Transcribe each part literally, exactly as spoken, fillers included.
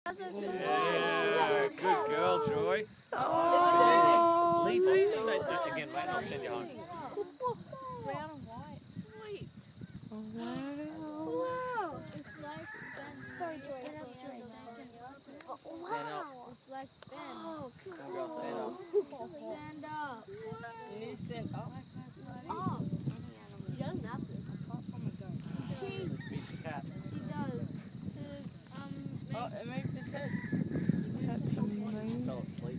Yeah, good girl, Joy. Oh. Leave it. Just say that again, mate. I'll send you home. Brown and white. Sweet. Oh, wow. Wow. Sorry, Joy. Wow. Like Ben. Oh, Go stand up. Stand up. You need to stand up. Oh. She doesn't have to. Apart from a goat. She, Speak to cat. She does. To, um, make Oh, it moved its head. That's amazing. Fell asleep.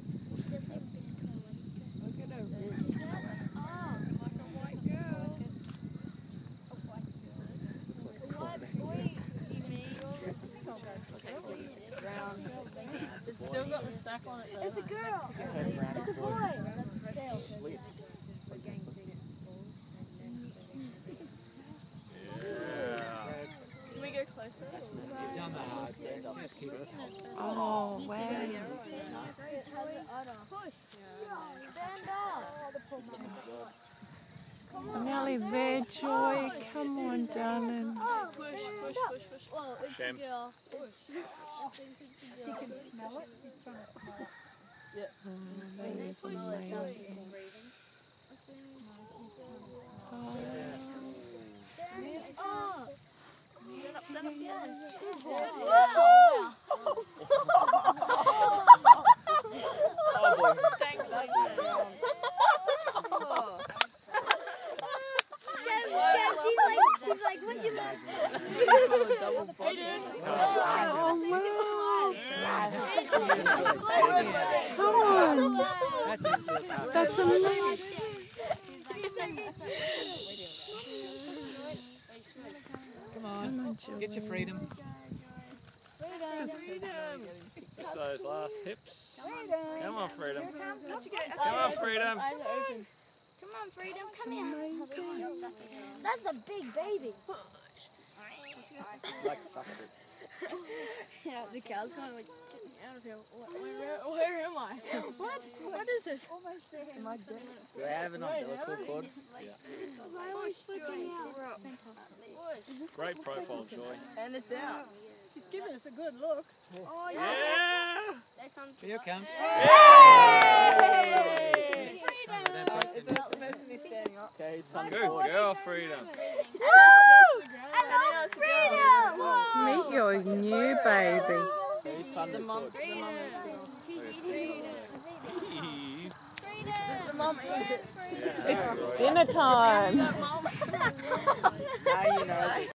Look at her. Oh. Like a white girl. White boy, you mean? Brown. It's still got the sack on it though. It's a girl. It's a boy. That's his tail. Sleep. Can we go closer? You've done that. Stand up. Just keep it. Oh, wow. Push. Stand up. Nearly there, Joy. Come on, darling. Push, push, push, push. Oh, it's Shame. a girl. Push. I think it's a girl. You can smell it. Yeah. Oh, that is amazing. Oh, Oh. Stand up, stand up, yeah. Wow. Oh, boy. stank like that. Oh. Kev, Kev, she's like, she's like, what you like? Double bottom. Come on. That's it. That's amazing. Come on. Come on, Joy. Get your freedom. Freedom. Just those last hips. Come on, freedom. Come Come on, freedom. on, Freedom, come here. That's a big baby. Like suck it. Yeah, the cow's kind of like, get me out of here. Where, where, where am I? What? What is this? Do they have an umbilical cord? Why are we flipping out? Great profile, Joy. And it's out. She's giving us a good look. Oh, yeah. Yeah! There comes. Here it comes. It's not supposed to be standing up. Okay, he's coming forward. Good girl, freedom. Hello, Freedom! Meet your new baby. Okay, he's coming The mum. forward. The mum is Yeah, The mum is it. that's right. Dinner time. Now you know.